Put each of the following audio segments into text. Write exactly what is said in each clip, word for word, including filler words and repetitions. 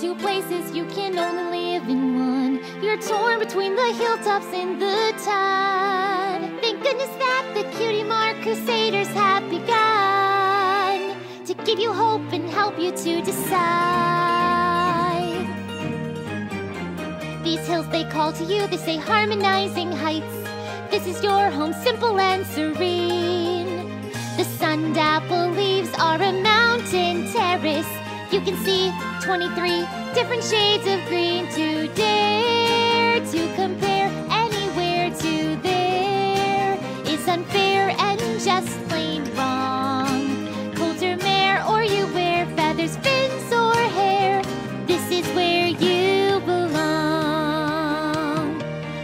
two places, you can only live in one. You're torn between the hilltops and the tide. Thank goodness that the cutie mark crusaders have begun to give you hope and help you to decide. These hills they call to you, they say harmonizing heights. This is your home, simple and serene. The sun-dappled leaves are a mountain terrace. You can see twenty-three different shades of green. To dare to compare anywhere to there is unfair and just plain wrong. Colder mare or you wear feathers, fins or hair, this is where you belong.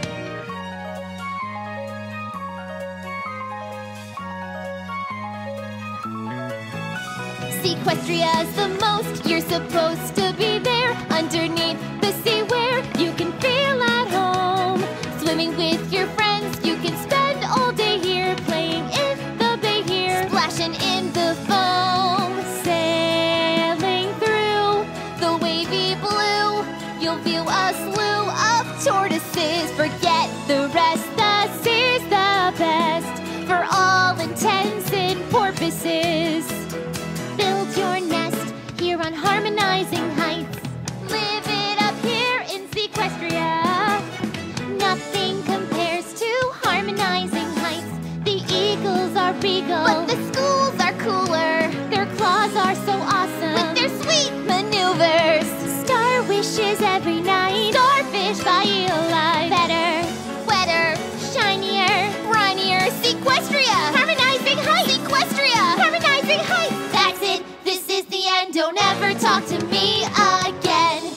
Sequestria's the most, you're supposed to be there underneath the sea where you can feel at home. Swimming with your friends, you can spend all day here, playing in the bay here, splashing in the foam, sailing through the wavy blue. You'll view a slew of tortoises, forget the rest, the sea's the best for all intents and purposes. Build your nest here on harmonizing heights. Live it up here in Sequestria. Nothing compares to harmonizing heights. The eagles are regal, but the schools are cooler. Their claws are so awesome with their sweet maneuvers. Star wishes every night, starfish by alive. Better, wetter, shinier, brinier. Sequestria, harmonizing heights. Sequestria, harmonizing heights. That's it, this is the end. Don't ever talk to me again.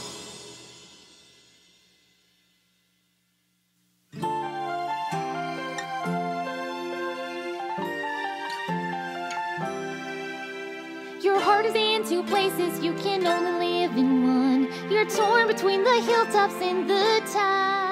Your heart is in two places, you can only live in one. You're torn between the hilltops and the tide.